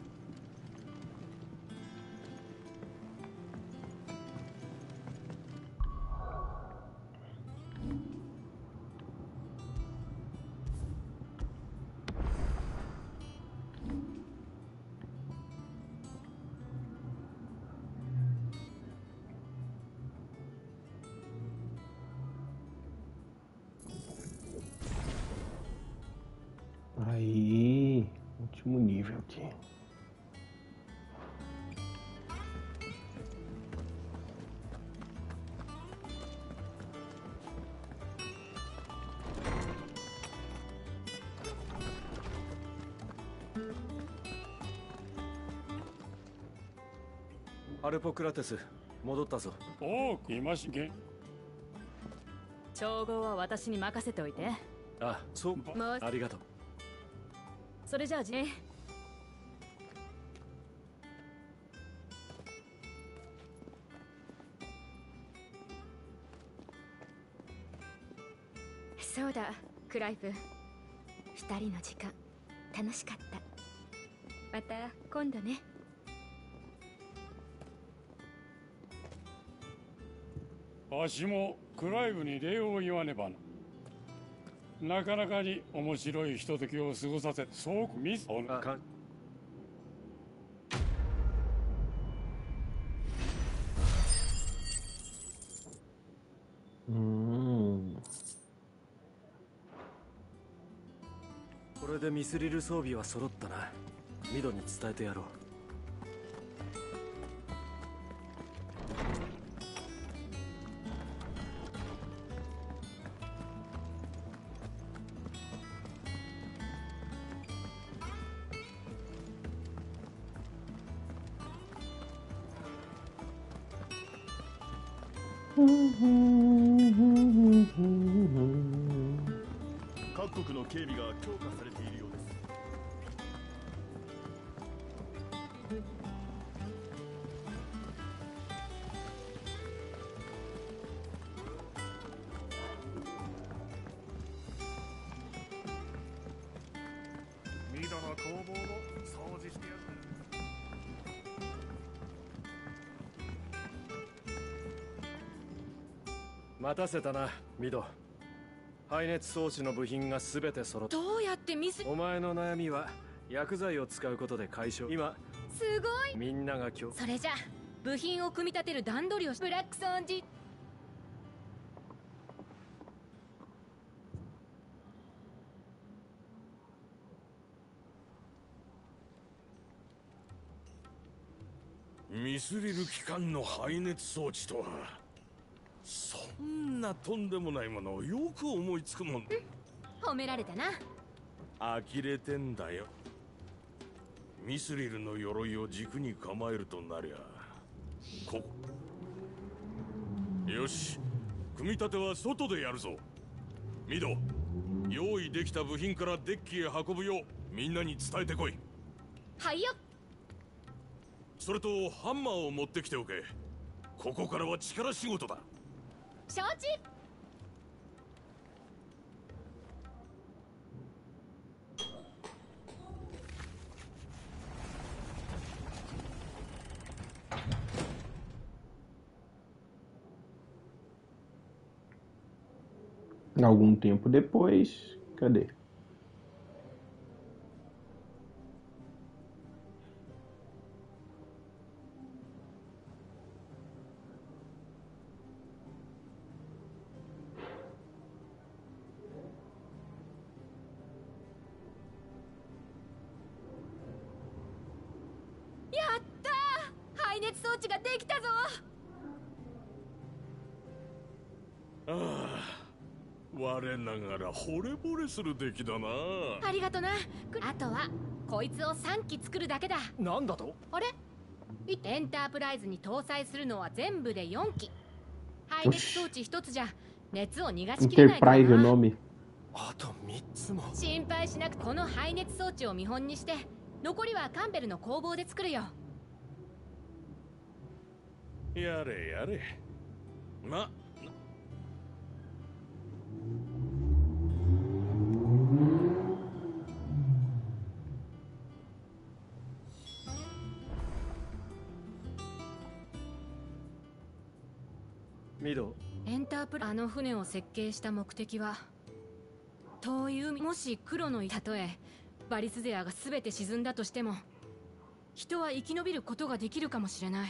Aí, último nível aqui. ハルポクラテス、戻ったぞ。 おお、今しげ。 調合は私に任せておいて。 あ、そう。ありがとう。 それじゃあね。 そうだ、クライブ。二人の時間、楽しかった。また今度ね。 わしもクライブに礼を言わねばな。なかなかに面白いひとときを過ごさせ、そうミスをか。 これでミスリル装備は揃ったな。ミドに伝えてやろう。 各国の警備が強化されているようです。 ミドの工房も掃除してやる。 待たせたな、ミド。排熱装置の部品が全て揃った。 どうやってお前の悩みは薬剤を使うことで解消。今すごい。 みんなが今日。 それじゃ部品を組み立てる段取りをブラックソンジ。 ミスリル機関の排熱装置とは、そんなとんでもないものをよく思いつくもん。 褒められたな。 呆れてんだよ。ミスリルの鎧を軸に構えるとなりゃここ。よし、組み立ては外でやるぞ。ミド、用意できた部品からデッキへ運ぶようみんなに伝えてこい。 はいよ。 それとハンマーを持ってきておけ。ここからは力仕事だ。 承知。 Algum tempo depois, cadê? 熱装置ができたぞ。 ああ、我ながら惚れ惚れする出来だな。 ありがとな。あとはこいつを3機作るだけだ。 なんだと？ あれ？エンタープライズに搭載するのは全部で4機。排熱装置1つじゃ熱を逃がしきれないからな。 Enterprise o nome。 あと3つも。 心配しなくて、この排熱装置を見本にして残りはカンベルの工房で作るよ。 やれやれ。ま、 ミド。 エンタープライズ、あの船を設計した目的は遠い海、もし黒のたとえバリスゼアが全て沈んだとしても人は生き延びることができるかもしれない。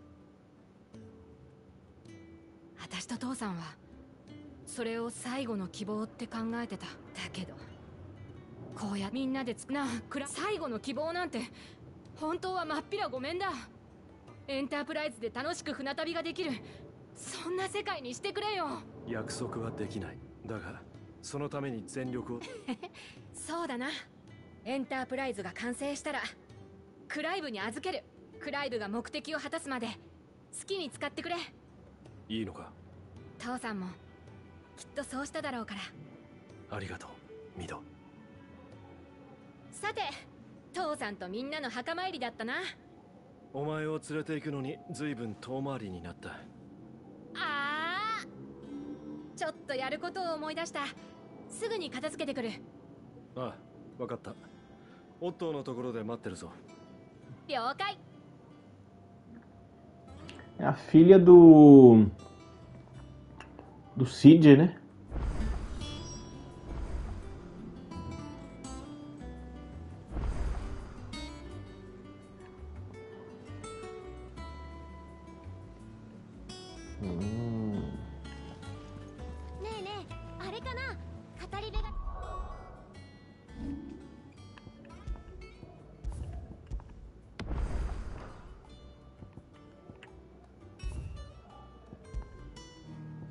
私と父さんはそれを最後の希望って考えてた。だけどこうやみんなで最後の希望なんて本当はまっぴらごめんだ。エンタープライズで楽しく船旅ができる、そんな世界にしてくれよ。 約束はできない。だがそのために全力をそうだな。エンタープライズが完成したらクライブに預ける。クライブが目的を果たすまで好きに使ってくれ。 いいのか？ 父さんもきっとそうしただろうから。 ありがとうミド。 さて、父さんとみんなの墓参りだったな。 お前を連れて行くのに随分遠回りになった。 あー、ちょっとやることを思い出した。すぐに片付けてくる。 ああ、分かった。オットーのところで待ってるぞ。 了解。 É a filha do Cid, né?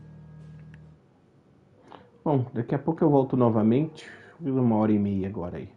Bom, daqui a pouco eu volto novamente. 1h30 agora aí.